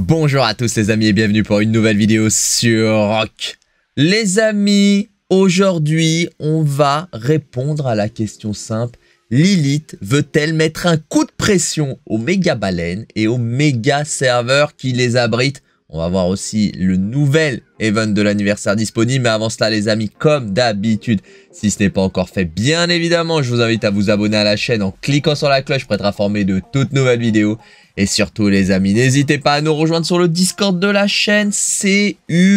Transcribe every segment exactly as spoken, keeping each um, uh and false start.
Bonjour à tous les amis et bienvenue pour une nouvelle vidéo sur Rock. Les amis, aujourd'hui on va répondre à la question simple. Lilith veut-elle mettre un coup de pression aux méga baleines et aux méga serveurs qui les abritent? On va voir aussi le nouvel event de l'anniversaire disponible. Mais avant cela les amis, comme d'habitude, si ce n'est pas encore fait, bien évidemment, je vous invite à vous abonner à la chaîne en cliquant sur la cloche pour être informé de toutes nouvelles vidéos. Et surtout les amis, n'hésitez pas à nous rejoindre sur le Discord de la chaîne. C'est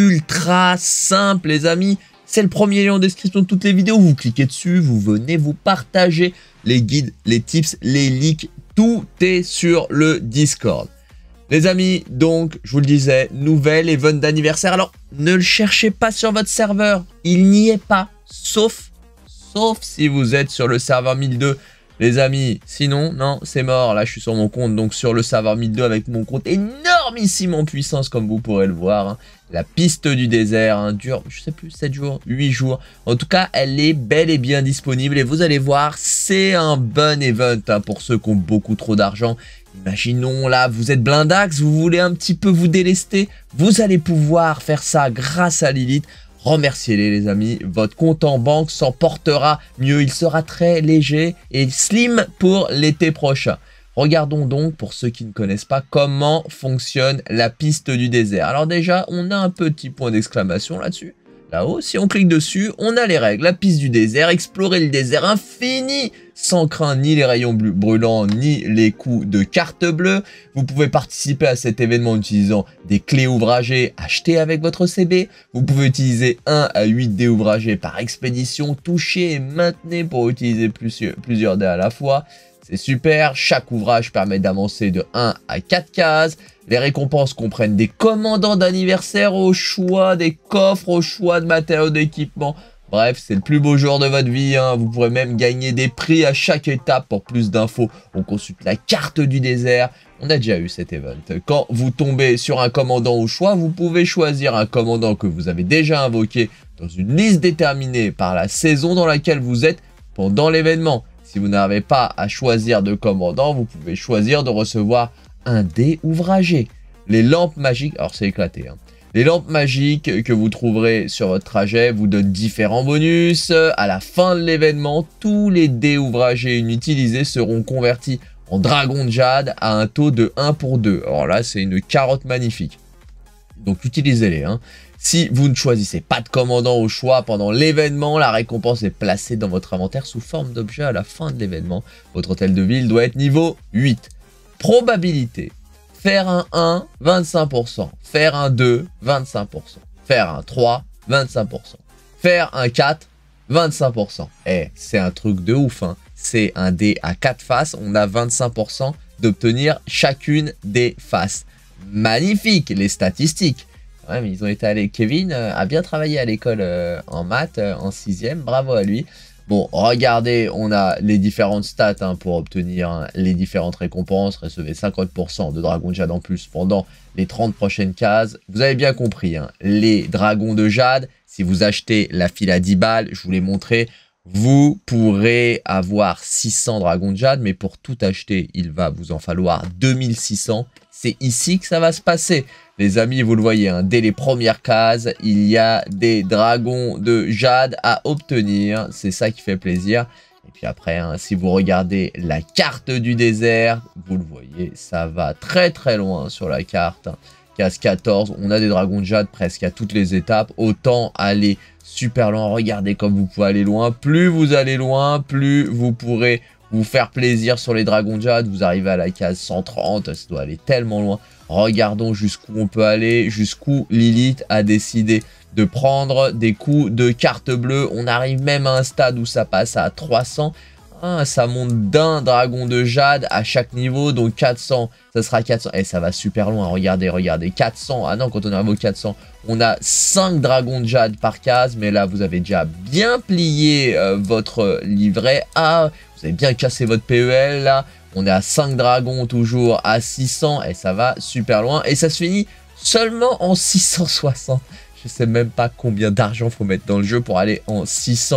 ultra simple les amis. C'est le premier lien en description de toutes les vidéos. Vous cliquez dessus, vous venez, vous partagez les guides, les tips, les leaks. Tout est sur le Discord. Les amis, donc, je vous le disais, nouvel event d'anniversaire. Alors, ne le cherchez pas sur votre serveur. Il n'y est pas. Sauf, sauf si vous êtes sur le serveur mille deux. Les amis, sinon, non, c'est mort. Là, je suis sur mon compte, donc sur le serveur mille deux avec mon compte énormissime en puissance, comme vous pourrez le voir. Hein. La piste du désert hein, dure, je sais plus, sept jours, huit jours. En tout cas, elle est bel et bien disponible. Et vous allez voir, c'est un bon event hein, pour ceux qui ont beaucoup trop d'argent. Imaginons là, vous êtes blindax, vous voulez un petit peu vous délester. Vous allez pouvoir faire ça grâce à Lilith. Remerciez-les les amis, votre compte en banque s'en portera mieux, il sera très léger et slim pour l'été prochain. Regardons donc, pour ceux qui ne connaissent pas, comment fonctionne la piste du désert. Alors déjà, on a un petit point d'exclamation là-dessus. Là-haut, si on clique dessus, on a les règles. La piste du désert, explorer le désert infini, sans craindre ni les rayons brûlants, ni les coups de carte bleue. Vous pouvez participer à cet événement en utilisant des clés ouvragées achetées avec votre C B. Vous pouvez utiliser un à huit dés ouvragés par expédition. Touchez et maintenez pour utiliser plusieurs, plusieurs dés à la fois. C'est super, chaque ouvrage permet d'avancer de un à quatre cases. Les récompenses comprennent des commandants d'anniversaire au choix, des coffres au choix de matériaux d'équipement. Bref, c'est le plus beau jour de votre vie. Hein. Vous pourrez même gagner des prix à chaque étape. Pour plus d'infos, on consulte la carte du désert. On a déjà eu cet event. Quand vous tombez sur un commandant au choix, vous pouvez choisir un commandant que vous avez déjà invoqué dans une liste déterminée par la saison dans laquelle vous êtes pendant l'événement. Si vous n'avez pas à choisir de commandant, vous pouvez choisir de recevoir un dé ouvragé. Les lampes magiques, alors c'est éclaté, hein. Les lampes magiques que vous trouverez sur votre trajet vous donnent différents bonus. À la fin de l'événement, tous les dés ouvragés inutilisés seront convertis en dragon de jade à un taux de un pour deux. Alors là, c'est une carotte magnifique. Donc utilisez-les. Hein. Si vous ne choisissez pas de commandant au choix pendant l'événement, la récompense est placée dans votre inventaire sous forme d'objet à la fin de l'événement. Votre hôtel de ville doit être niveau huit. Probabilité. Faire un un, vingt-cinq pour cent. Faire un deux, vingt-cinq pour cent. Faire un trois, vingt-cinq pour cent. Faire un quatre, vingt-cinq pour cent. Eh, c'est un truc de ouf. Hein. C'est un dé à quatre faces. On a vingt-cinq pour cent d'obtenir chacune des faces. Magnifique, les statistiques. Ouais, mais ils ont été allés. Kevin euh, a bien travaillé à l'école euh, en maths, euh, en sixième. Bravo à lui. Bon, regardez, on a les différentes stats hein, pour obtenir hein, les différentes récompenses. Recevez cinquante pour cent de dragons de jade en plus pendant les trente prochaines cases. Vous avez bien compris, hein, les dragons de jade, si vous achetez la file à dix balles, je vous l'ai montré, vous pourrez avoir six cents dragons de jade, mais pour tout acheter, il va vous en falloir deux mille six cents. C'est ici que ça va se passer. Les amis, vous le voyez, hein, dès les premières cases, il y a des dragons de jade à obtenir. C'est ça qui fait plaisir. Et puis après, hein, si vous regardez la carte du désert, vous le voyez, ça va très très loin sur la carte. Case quatorze, on a des dragons de jade presque à toutes les étapes. Autant aller super loin. Regardez comme vous pouvez aller loin. Plus vous allez loin, plus vous pourrez vous faire plaisir sur les dragons de jade. Vous arrivez à la case cent trente, ça doit aller tellement loin. Regardons jusqu'où on peut aller, jusqu'où Lilith a décidé de prendre des coups de carte bleue. On arrive même à un stade où ça passe à trois cents. Ah, ça monte d'un dragon de jade à chaque niveau, donc quatre cents, ça sera quatre cents. Et ça va super loin, regardez, regardez, quatre cents. Ah non, quand on arrive au quatre cents, on a cinq dragons de jade par case. Mais là, vous avez déjà bien plié euh, votre livret A. Vous avez bien cassé votre P E L, là. On est à cinq dragons, toujours à six cents. Et ça va super loin. Et ça se finit seulement en six cent soixante. Je sais même pas combien d'argent faut mettre dans le jeu pour aller en six cent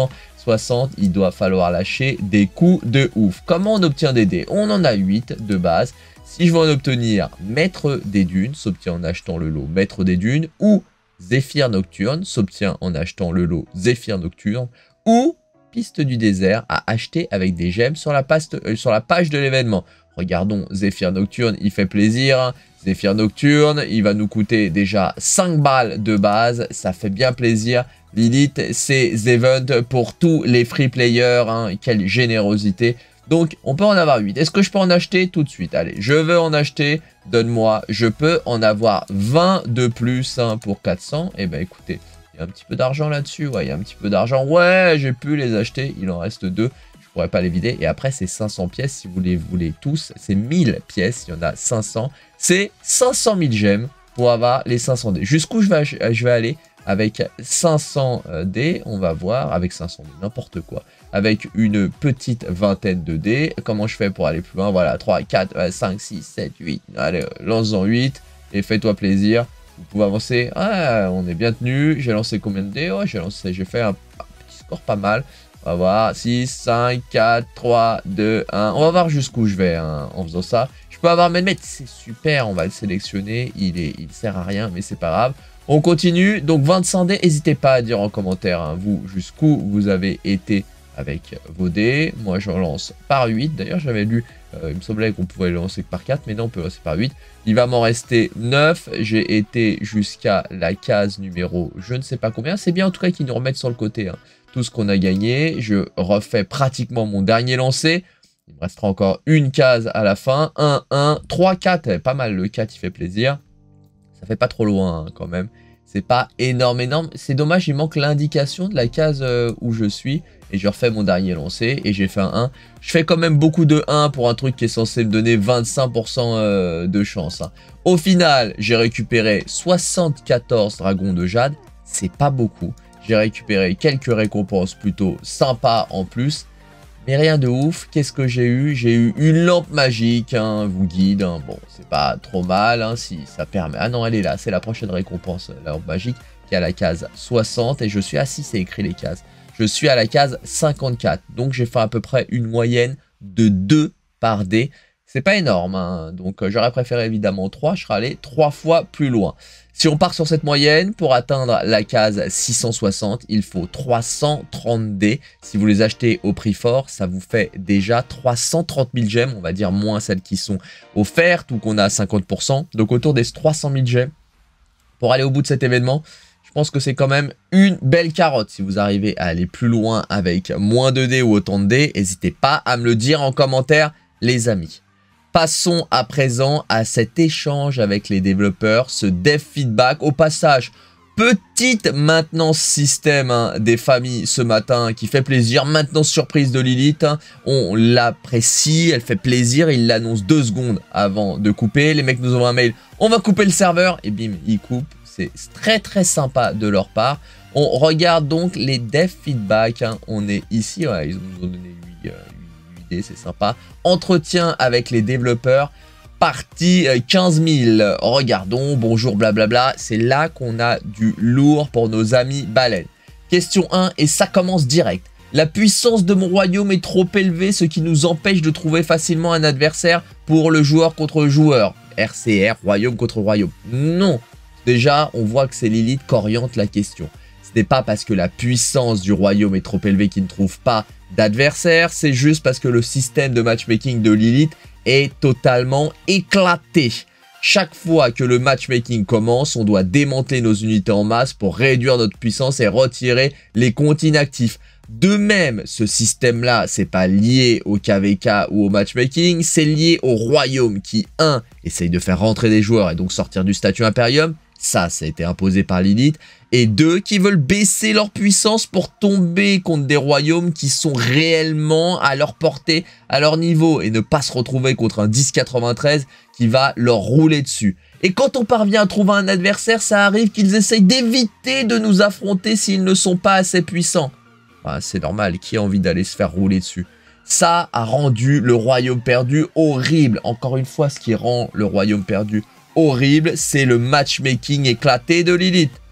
soixante, il doit falloir lâcher des coups de ouf. Comment on obtient des dés? On en a huit de base. Si je veux en obtenir Maître des Dunes, s'obtient en achetant le lot Maître des Dunes, ou Zéphyr Nocturne, s'obtient en achetant le lot Zéphyr Nocturne, ou Piste du désert à acheter avec des gemmes sur la, paste, euh, sur la page de l'événement. Regardons Zéphyr Nocturne, il fait plaisir. Zéphyr Nocturne, il va nous coûter déjà cinq balles de base, ça fait bien plaisir. Lilith, c'est events pour tous les free players, hein. Quelle générosité. Donc, on peut en avoir huit. Est-ce que je peux en acheter tout de suite? Allez, je veux en acheter, donne-moi. Je peux en avoir vingt de plus, hein, pour quatre cents. Eh ben, écoutez, il y a un petit peu d'argent là-dessus. Ouais, il y a un petit peu d'argent. Ouais, j'ai pu les acheter. Il en reste deux. Je pourrais pas les vider. Et après, c'est cinq cents pièces. Si vous les voulez tous, c'est mille pièces. Il y en a cinq cents. C'est cinq cent mille gemmes pour avoir les cinq cents dés. Jusqu'où je vais, je vais aller avec cinq cents dés? On va voir. Avec cinq cents dés, n'importe quoi. Avec une petite vingtaine de dés. Comment je fais pour aller plus loin? Voilà, trois, quatre, cinq, six, sept, huit. Allez, lance-en huit et fais-toi plaisir. Vous pouvez avancer. Ah, on est bien tenu. J'ai lancé combien de dés? Ouais, j'ai lancé, j'ai fait un, un petit score pas mal. On va voir. six, cinq, quatre, trois, deux, un. On va voir jusqu'où je vais, hein, en faisant ça. Je peux avoir Melmet. C'est super. On va le sélectionner. Il est, il sert à rien, mais c'est pas grave. On continue. Donc vingt-cinq dés. N'hésitez pas à dire en commentaire, hein, vous, jusqu'où vous avez été avec vos dés. Moi, je lance par huit. D'ailleurs, j'avais lu, euh, il me semblait qu'on pouvait le lancer par quatre, mais non, on peut lancer par huit. Il va m'en rester neuf. J'ai été jusqu'à la case numéro je ne sais pas combien. C'est bien en tout cas qu'ils nous remettent sur le côté, hein, tout ce qu'on a gagné. Je refais pratiquement mon dernier lancer. Il me restera encore une case à la fin. un, un, trois, quatre. Pas mal, le quatre, il fait plaisir. Ça fait pas trop loin, hein, quand même. C'est pas énorme, énorme. C'est dommage, il manque l'indication de la case euh, où je suis. Et je refais mon dernier lancer. Et j'ai fait un un. Je fais quand même beaucoup de un pour un truc qui est censé me donner vingt-cinq pour cent euh, de chance, hein. Au final, j'ai récupéré soixante-quatorze dragons de jade. C'est pas beaucoup. J'ai récupéré quelques récompenses plutôt sympas en plus. Mais rien de ouf. Qu'est-ce que j'ai eu? J'ai eu une lampe magique, hein, vous guide, hein. Bon, c'est pas trop mal, hein, si ça permet. Ah non, elle est là. C'est la prochaine récompense, la lampe magique, qui est à la case soixante. Et je suis assis, c'est écrit les cases. Je suis à la case cinquante-quatre. Donc, j'ai fait à peu près une moyenne de deux par dé. C'est pas énorme, hein. Donc, euh, j'aurais préféré évidemment trois. Je serais allé trois fois plus loin. Si on part sur cette moyenne, pour atteindre la case six cent soixante, il faut trois cent trente dés. Si vous les achetez au prix fort, ça vous fait déjà trois cent trente mille gemmes. On va dire moins celles qui sont offertes ou qu'on a à cinquante pour cent. Donc, autour des trois cent mille gemmes pour aller au bout de cet événement. Je pense que c'est quand même une belle carotte. Si vous arrivez à aller plus loin avec moins de dés ou autant de dés, n'hésitez pas à me le dire en commentaire, les amis. Passons à présent à cet échange avec les développeurs, ce dev feedback. Au passage, petite maintenance système, hein, des familles ce matin qui fait plaisir. Maintenance surprise de Lilith, hein, on l'apprécie, elle fait plaisir. Il l'annonce deux secondes avant de couper. Les mecs nous envoient un mail, on va couper le serveur. Et bim, ils coupent. C'est très très sympa de leur part. On regarde donc les dev feedback, hein. On est ici, ouais, ils nous ont donné huit idées, c'est sympa. Entretien avec les développeurs, partie quinze mille. Regardons, bonjour, blablabla. C'est là qu'on a du lourd pour nos amis baleines. Question un, et ça commence direct. La puissance de mon royaume est trop élevée, ce qui nous empêche de trouver facilement un adversaire pour le joueur contre joueur. R C R, royaume contre royaume. Non. Déjà, on voit que c'est Lilith qui oriente la question. Ce n'est pas parce que la puissance du royaume est trop élevée qu'il ne trouve pas d'adversaire, c'est juste parce que le système de matchmaking de Lilith est totalement éclaté. Chaque fois que le matchmaking commence, on doit démanteler nos unités en masse pour réduire notre puissance et retirer les comptes inactifs. De même, ce système-là, c'est pas lié au K V K ou au matchmaking, c'est lié au royaume qui, un, essaye de faire rentrer des joueurs et donc sortir du statut Imperium. Ça, ça a été imposé par Lilith. Et deux, qui veulent baisser leur puissance pour tomber contre des royaumes qui sont réellement à leur portée, à leur niveau, et ne pas se retrouver contre un dix quatre-vingt-treize qui va leur rouler dessus. Et quand on parvient à trouver un adversaire, ça arrive qu'ils essayent d'éviter de nous affronter s'ils ne sont pas assez puissants. Bah, c'est normal, qui a envie d'aller se faire rouler dessus? Ça a rendu le royaume perdu horrible. Encore une fois, ce qui rend le royaume perdu horrible, c'est le matchmaking éclaté de Lilith.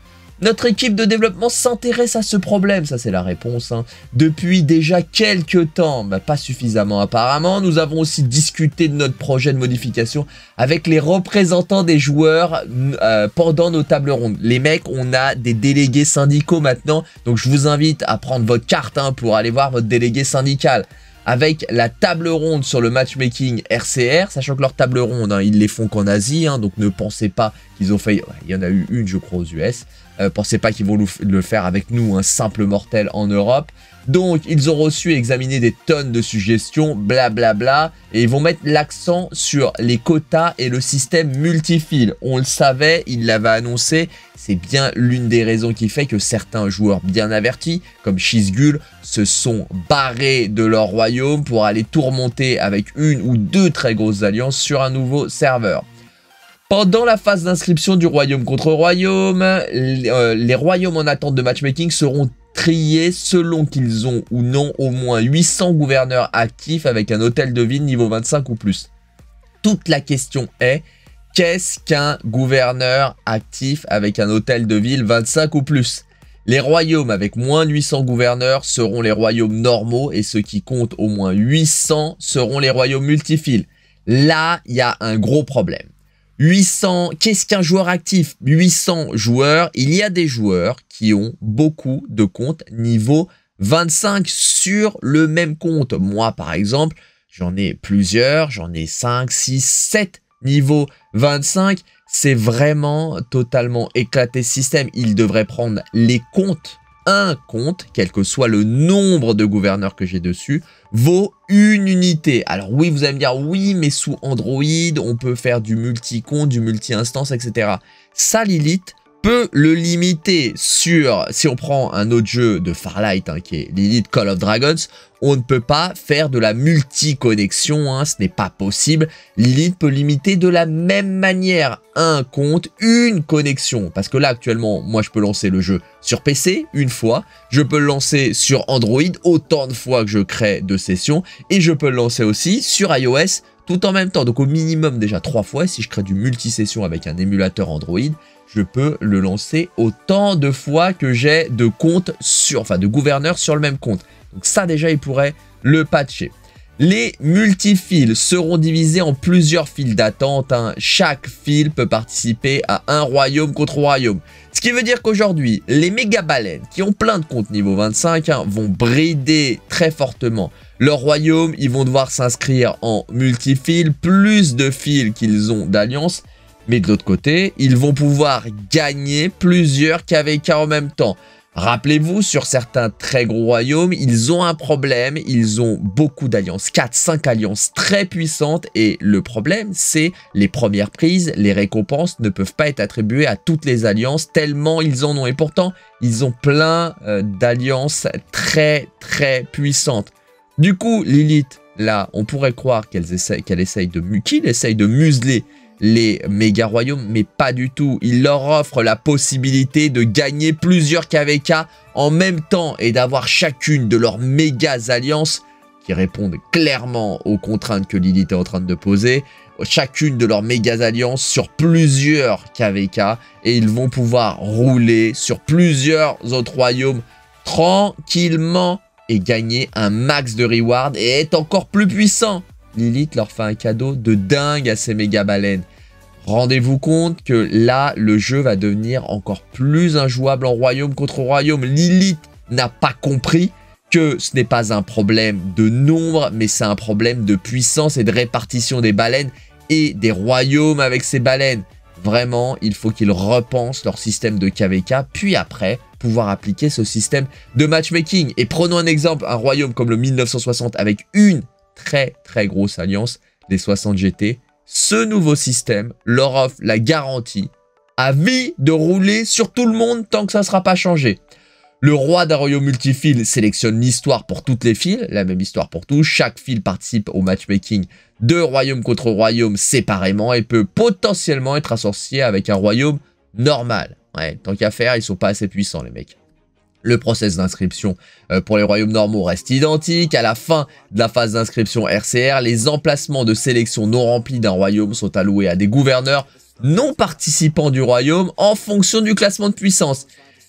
Notre équipe de développement s'intéresse à ce problème, ça c'est la réponse, hein. Depuis déjà quelques temps, bah, pas suffisamment apparemment. Nous avons aussi discuté de notre projet de modification avec les représentants des joueurs euh, pendant nos tables rondes. Les mecs, on a des délégués syndicaux maintenant, donc je vous invite à prendre votre carte hein, pour aller voir votre délégué syndical. Avec la table ronde sur le matchmaking R C R, sachant que leur table ronde, hein, ils les font qu'en Asie, hein, donc ne pensez pas qu'ils ont fait... Ouais, il y en a eu une, je crois, aux U S. Euh, pensez pas qu'ils vont le faire avec nous, un simple mortel en Europe. Donc, ils ont reçu et examiné des tonnes de suggestions, blablabla, bla bla, et ils vont mettre l'accent sur les quotas et le système multifil. On le savait, ils l'avaient annoncé, c'est bien l'une des raisons qui fait que certains joueurs bien avertis, comme Shizgul, se sont barrés de leur royaume pour aller tout remonter avec une ou deux très grosses alliances sur un nouveau serveur. Pendant la phase d'inscription du royaume contre royaume, les, euh, les royaumes en attente de matchmaking seront triés selon qu'ils ont ou non au moins huit cents gouverneurs actifs avec un hôtel de ville niveau vingt-cinq ou plus. Toute la question est, qu'est-ce qu'un gouverneur actif avec un hôtel de ville vingt-cinq ou plus? Les royaumes avec moins de huit cents gouverneurs seront les royaumes normaux et ceux qui comptent au moins huit cents seront les royaumes multifiles. Là, il y a un gros problème. huit cents, qu'est-ce qu'un joueur actif? huit cents joueurs, il y a des joueurs qui ont beaucoup de comptes niveau vingt-cinq sur le même compte. Moi, par exemple, j'en ai plusieurs, j'en ai cinq, six, sept niveau vingt-cinq. C'est vraiment totalement éclaté ce système. Il devrait prendre les comptes. Un compte, quel que soit le nombre de gouverneurs que j'ai dessus, vaut une unité. Alors oui, vous allez me dire, oui, mais sous Android, on peut faire du multi-compte, du multi-instance, et cetera. Ça, Lilith peut le limiter sur, si on prend un autre jeu de Farlight, hein, qui est Lilith Call of Dragons, on ne peut pas faire de la multi-connexion, hein, ce n'est pas possible. Lilith peut limiter de la même manière un compte, une connexion. Parce que là, actuellement, moi, je peux lancer le jeu sur P C une fois, je peux le lancer sur Android autant de fois que je crée de sessions, et je peux le lancer aussi sur iOS tout en même temps. Donc au minimum déjà trois fois, si je crée du multi-session avec un émulateur Android, je peux le lancer autant de fois que j'ai de comptes sur, enfin de gouverneurs sur le même compte. Donc ça déjà, il pourrait le patcher. Les multifils seront divisés en plusieurs files d'attente, hein. Chaque file peut participer à un royaume contre royaume. Ce qui veut dire qu'aujourd'hui, les méga baleines qui ont plein de comptes niveau vingt-cinq hein, vont brider très fortement leur royaume. Ils vont devoir s'inscrire en multifil, plus de fils qu'ils ont d'alliance. Mais de l'autre côté, ils vont pouvoir gagner plusieurs K V K en même temps. Rappelez-vous, sur certains très gros royaumes, ils ont un problème, ils ont beaucoup d'alliances, quatre cinq alliances très puissantes, et le problème, c'est les premières prises, les récompenses ne peuvent pas être attribuées à toutes les alliances, tellement ils en ont, et pourtant, ils ont plein euh, d'alliances très très puissantes. Du coup, Lilith, là, on pourrait croire qu'elle essaye, qu'elle essaye de, qu'il essaye de museler les méga royaumes, mais pas du tout. Il leur offre la possibilité de gagner plusieurs K V K en même temps et d'avoir chacune de leurs méga alliances qui répondent clairement aux contraintes que Lilith est en train de poser, chacune de leurs méga alliances sur plusieurs K V K, et ils vont pouvoir rouler sur plusieurs autres royaumes tranquillement et gagner un max de reward et être encore plus puissant. Lilith leur fait un cadeau de dingue à ces méga baleines. Rendez-vous compte que là, le jeu va devenir encore plus injouable en royaume contre royaume. Lilith n'a pas compris que ce n'est pas un problème de nombre, mais c'est un problème de puissance et de répartition des baleines et des royaumes avec ces baleines. Vraiment, il faut qu'ils repensent leur système de K V K, puis après, pouvoir appliquer ce système de matchmaking. Et prenons un exemple, un royaume comme le mille neuf cent soixante avec une très très grosse alliance, les soixante G T. Ce nouveau système leur offre la garantie à vie de rouler sur tout le monde tant que ça ne sera pas changé. Le roi d'un royaume multifile sélectionne l'histoire pour toutes les files, la même histoire pour tous. Chaque file participe au matchmaking de royaume contre royaume séparément et peut potentiellement être associé avec un royaume normal. Ouais, tant qu'à faire, ils sont pas assez puissants les mecs. Le process d'inscription pour les royaumes normaux reste identique. À la fin de la phase d'inscription R C R, les emplacements de sélection non remplis d'un royaume sont alloués à des gouverneurs non participants du royaume en fonction du classement de puissance.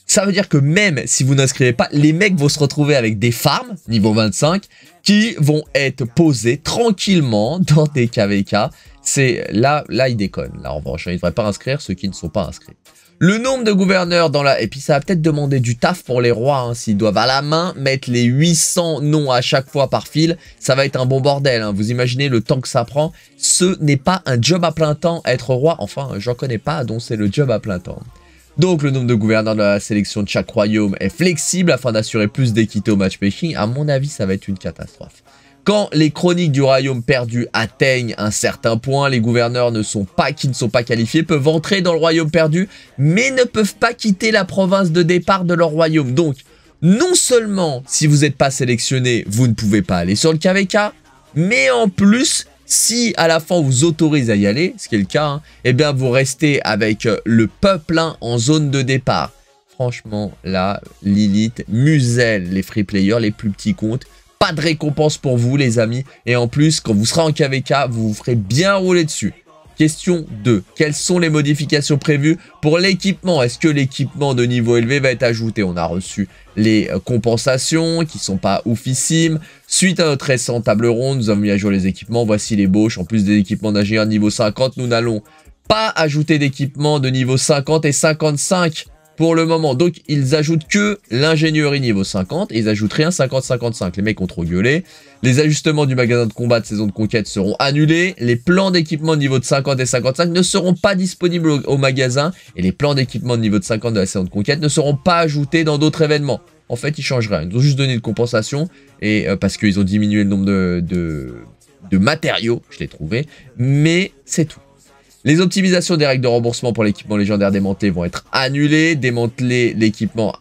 Ça veut dire que même si vous n'inscrivez pas, les mecs vont se retrouver avec des farms, niveau vingt-cinq, qui vont être posés tranquillement dans des K V K. C'est là, là, ils déconnent. Là, en revanche, ils ne devraient pas inscrire ceux qui ne sont pas inscrits. Le nombre de gouverneurs dans la... Et puis ça va peut-être demander du taf pour les rois, hein, s'ils doivent à la main mettre les huit cents noms à chaque fois par fil. Ça va être un bon bordel, hein. Vous imaginez le temps que ça prend. Ce n'est pas un job à plein temps, être roi. Enfin, j'en connais pas, donc c'est le job à plein temps. Donc le nombre de gouverneurs de la sélection de chaque royaume est flexible afin d'assurer plus d'équité au matchmaking. À mon avis, ça va être une catastrophe. Quand les chroniques du royaume perdu atteignent un certain point, les gouverneurs ne sont pas, qui ne sont pas qualifiés peuvent entrer dans le royaume perdu, mais ne peuvent pas quitter la province de départ de leur royaume. Donc, non seulement, si vous n'êtes pas sélectionné, vous ne pouvez pas aller sur le K V K, mais en plus, si à la fin on vous autorise à y aller, ce qui est le cas, hein, eh bien vous restez avec le peuple hein, en zone de départ. Franchement, là, Lilith muselle les free players, les plus petits comptes. Pas de récompense pour vous les amis. Et en plus, quand vous serez en K V K, vous vous ferez bien rouler dessus. Question deux. Quelles sont les modifications prévues pour l'équipement? Est-ce que l'équipement de niveau élevé va être ajouté? On a reçu les compensations qui sont pas oufissimes. Suite à notre récente table ronde, nous avons mis à jour les équipements. Voici les bauches. En plus des équipements d'ingénieur niveau cinquante, nous n'allons pas ajouter d'équipements de niveau cinquante et cinquante-cinq. Pour le moment, donc ils ajoutent que l'ingénierie niveau cinquante et ils ajoutent rien cinquante cinquante-cinq. Les mecs ont trop gueulé. Les ajustements du magasin de combat de saison de conquête seront annulés. Les plans d'équipement de niveau de cinquante et cinquante-cinq ne seront pas disponibles au, au magasin. Et les plans d'équipement de niveau de cinquante de la saison de conquête ne seront pas ajoutés dans d'autres événements. En fait, ils changent rien. Ils ont juste donné une compensation et euh, parce qu'ils ont diminué le nombre de, de, de matériaux, je l'ai trouvé. Mais c'est tout. Les optimisations des règles de remboursement pour l'équipement légendaire démantelé vont être annulées. Démanteler l'équipement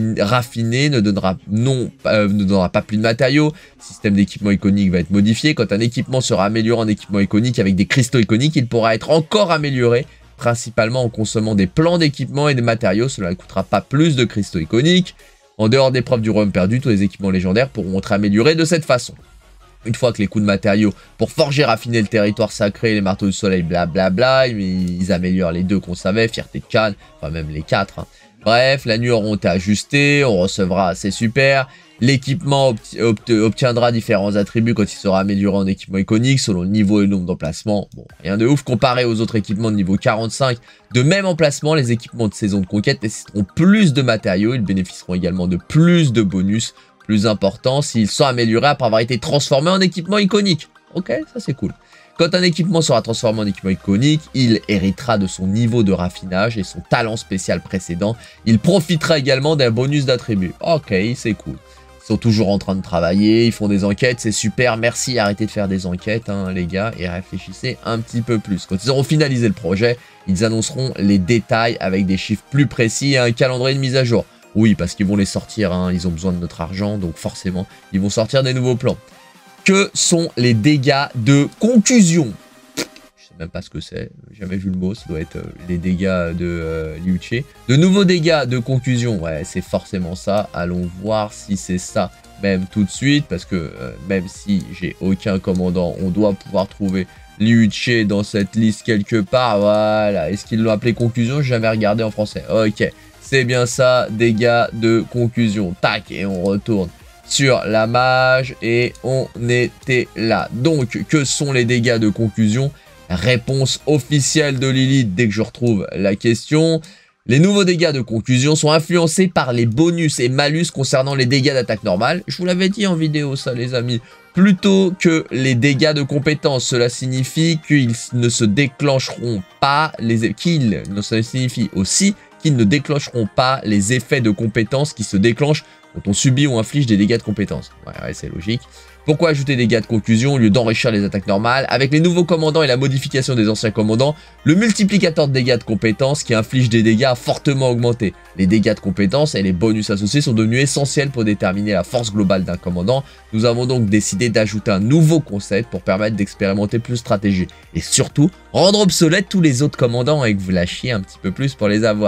raffiné ne donnera, non, euh, ne donnera pas plus de matériaux. Le système d'équipement iconique va être modifié. Quand un équipement sera amélioré en équipement iconique avec des cristaux iconiques, il pourra être encore amélioré, principalement en consommant des plans d'équipement et des matériaux. Cela ne coûtera pas plus de cristaux iconiques. En dehors des preuves du royaume perdu, tous les équipements légendaires pourront être améliorés de cette façon. Une fois que les coûts de matériaux pour forger, raffiner le territoire sacré, les marteaux du soleil, blablabla, ils améliorent les deux qu'on savait, fierté de Cannes, enfin même les quatre. Hein. Bref, la nuit auront été ajustées, on recevra, c'est super. L'équipement obt obt obtiendra différents attributs quand il sera amélioré en équipement iconique, selon le niveau et le nombre d'emplacements. Bon, rien de ouf comparé aux autres équipements de niveau quarante-cinq. De même emplacement, les équipements de saison de conquête nécessiteront plus de matériaux, ils bénéficieront également de plus de bonus. Plus important s'ils sont améliorés après avoir été transformés en équipement iconique. Ok, ça c'est cool. Quand un équipement sera transformé en équipement iconique, il héritera de son niveau de raffinage et son talent spécial précédent. Il profitera également d'un bonus d'attribut. Ok, c'est cool. Ils sont toujours en train de travailler, ils font des enquêtes, c'est super. Merci, arrêtez de faire des enquêtes, hein, les gars, et réfléchissez un petit peu plus. Quand ils auront finalisé le projet, ils annonceront les détails avec des chiffres plus précis et un calendrier de mise à jour. Oui, parce qu'ils vont les sortir, hein, ils ont besoin de notre argent, donc forcément, ils vont sortir des nouveaux plans. Que sont les dégâts de conclusion? Je sais même pas ce que c'est, j'ai jamais vu le mot, ça doit être euh, les dégâts de euh, Liu Che. De nouveaux dégâts de conclusion, ouais, c'est forcément ça. Allons voir si c'est ça, même tout de suite, parce que euh, même si j'ai aucun commandant, on doit pouvoir trouver Liu Che dans cette liste quelque part. Voilà, est-ce qu'ils l'ont appelé conclusion? J'ai jamais regardé en français. Ok. C'est bien ça, dégâts de conclusion. Tac, et on retourne sur la mage et on était là. Donc, que sont les dégâts de conclusion? Réponse officielle de Lilith dès que je retrouve la question. Les nouveaux dégâts de conclusion sont influencés par les bonus et malus concernant les dégâts d'attaque normale. Je vous l'avais dit en vidéo ça les amis. Plutôt que les dégâts de compétence. Cela signifie qu'ils ne se déclencheront pas les... qu'ils ne signifie aussi qu'ils ne déclencheront pas les effets de compétences qui se déclenchent quand on subit ou inflige des dégâts de compétences. Ouais, ouais c'est logique. Pourquoi ajouter des dégâts de conclusion au lieu d'enrichir les attaques normales? Avec les nouveaux commandants et la modification des anciens commandants, le multiplicateur de dégâts de compétences qui inflige des dégâts a fortement augmenté. Les dégâts de compétences et les bonus associés sont devenus essentiels pour déterminer la force globale d'un commandant. Nous avons donc décidé d'ajouter un nouveau concept pour permettre d'expérimenter plus de stratégies. Et surtout, rendre obsolètes tous les autres commandants et que vous lâchiez un petit peu plus pour les avoir.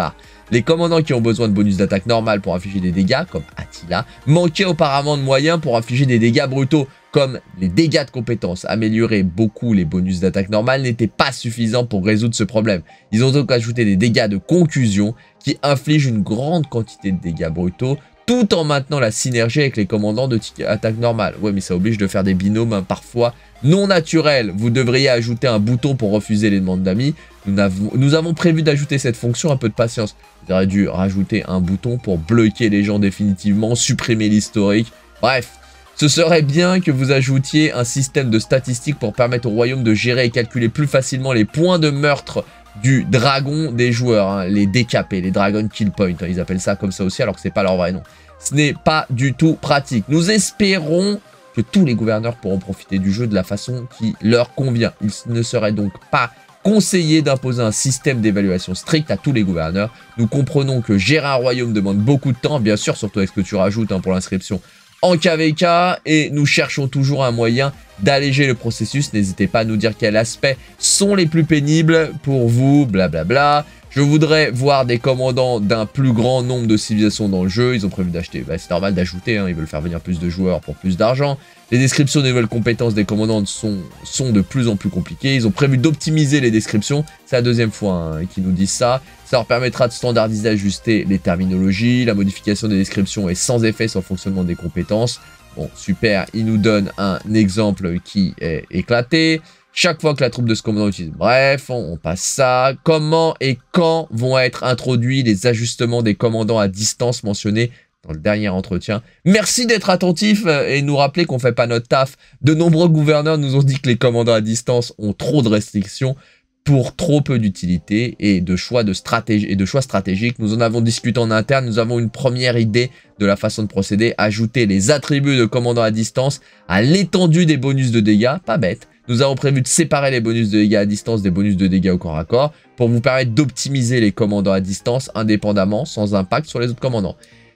Les commandants qui ont besoin de bonus d'attaque normale pour infliger des dégâts, comme Attila, manquaient auparavant de moyens pour infliger des dégâts brutaux, comme les dégâts de compétences. Améliorer beaucoup les bonus d'attaque normale n'était pas suffisant pour résoudre ce problème. Ils ont donc ajouté des dégâts de concussion qui infligent une grande quantité de dégâts brutaux, tout en maintenant la synergie avec les commandants de attaque normale. Ouais, mais ça oblige de faire des binômes hein, parfois non naturels. Vous devriez ajouter un bouton pour refuser les demandes d'amis. Nous avons, nous avons prévu d'ajouter cette fonction, un peu de patience. Vous auriez dû rajouter un bouton pour bloquer les gens définitivement, supprimer l'historique. Bref, ce serait bien que vous ajoutiez un système de statistiques pour permettre au royaume de gérer et calculer plus facilement les points de meurtre du dragon des joueurs, hein, les décapés, les dragon kill points, hein, ils appellent ça comme ça aussi alors que c'est pas leur vrai nom. Ce n'est pas du tout pratique. Nous espérons que tous les gouverneurs pourront profiter du jeu de la façon qui leur convient. Il ne serait donc pas conseillé d'imposer un système d'évaluation strict à tous les gouverneurs. Nous comprenons que gérer un royaume demande beaucoup de temps, bien sûr, surtout avec ce que tu rajoutes hein, pour l'inscription en K V K, et nous cherchons toujours un moyen d'alléger le processus. N'hésitez pas à nous dire quels aspects sont les plus pénibles pour vous, blablabla. Je voudrais voir des commandants d'un plus grand nombre de civilisations dans le jeu. Ils ont prévu d'acheter, bah, c'est normal d'ajouter, hein, ils veulent faire venir plus de joueurs pour plus d'argent. Les descriptions des nouvelles compétences des commandants sont, sont de plus en plus compliquées. Ils ont prévu d'optimiser les descriptions. C'est la deuxième fois hein, qu'ils nous disent ça. Ça leur permettra de standardiser, ajuster les terminologies. La modification des descriptions est sans effet sur le fonctionnement des compétences. Bon, super, ils nous donnent un exemple qui est éclaté. Chaque fois que la troupe de ce commandant utilise... Bref, on, on passe ça. Comment et quand vont être introduits les ajustements des commandants à distance mentionnés dans le dernier entretien? Merci d'être attentif et nous rappeler qu'on fait pas notre taf. De nombreux gouverneurs nous ont dit que les commandants à distance ont trop de restrictions pour trop peu d'utilité et de choix de stratégie et de choix stratégiques. Nous en avons discuté en interne. Nous avons une première idée de la façon de procéder. Ajouter les attributs de commandants à distance à l'étendue des bonus de dégâts. Pas bête. Nous avons prévu de séparer les bonus de dégâts à distance des bonus de dégâts au corps à corps pour vous permettre d'optimiser les commandants à distance indépendamment, sans impact sur les autres commandants.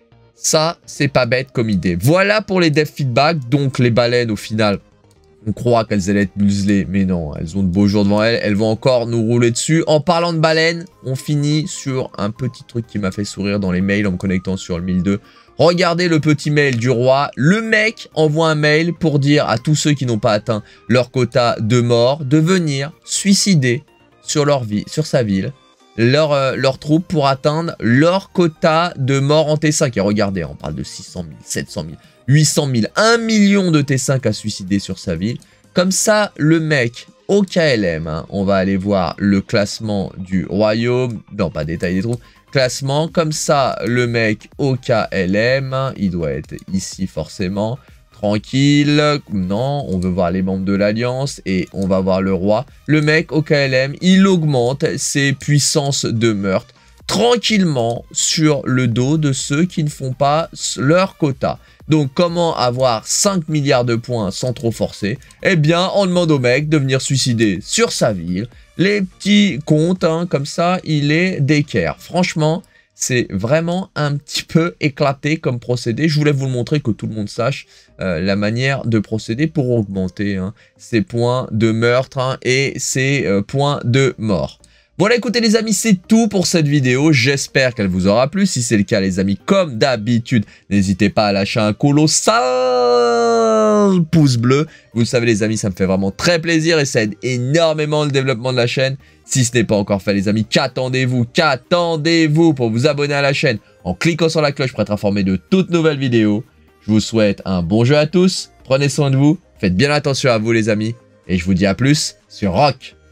Ça, c'est pas bête comme idée. Voilà pour les dev feedback. Donc les baleines, au final, on croit qu'elles allaient être muselées, mais non, elles ont de beaux jours devant elles. Elles vont encore nous rouler dessus. En parlant de baleines, on finit sur un petit truc qui m'a fait sourire dans les mails en me connectant sur le mille deux. Regardez le petit mail du roi. Le mec envoie un mail pour dire à tous ceux qui n'ont pas atteint leur quota de mort de venir suicider sur leur vie, sur sa ville, leur, euh, leur troupe pour atteindre leur quota de mort en T cinq. Et regardez, on parle de six cent mille, sept cent mille, huit cent mille, un million de T cinq à suicider sur sa ville. Comme ça, le mec, au K L M, hein, on va aller voir le classement du royaume. Non, pas détail des troupes. Classement, comme ça, le mec au K L M, il doit être ici forcément, tranquille, non, on veut voir les membres de l'Alliance et on va voir le roi. Le mec au K L M, il augmente ses puissances de meurtre tranquillement sur le dos de ceux qui ne font pas leur quota. Donc comment avoir cinq milliards de points sans trop forcer? Eh bien, on demande au mec de venir suicider sur sa ville. Les petits comptes, hein, comme ça, il est d'équerre. Franchement, c'est vraiment un petit peu éclaté comme procédé. Je voulais vous le montrer, que tout le monde sache euh, la manière de procéder pour augmenter hein, ses points de meurtre hein, et ses euh, points de mort. Voilà, écoutez les amis, c'est tout pour cette vidéo. J'espère qu'elle vous aura plu. Si c'est le cas, les amis, comme d'habitude, n'hésitez pas à lâcher un colossal pouce bleu. Vous le savez les amis, ça me fait vraiment très plaisir et ça aide énormément le développement de la chaîne. Si ce n'est pas encore fait les amis, qu'attendez-vous Qu'attendez-vous pour vous abonner à la chaîne en cliquant sur la cloche pour être informé de toutes nouvelles vidéos. Je vous souhaite un bon jeu à tous. Prenez soin de vous. Faites bien attention à vous les amis. Et je vous dis à plus sur Rock.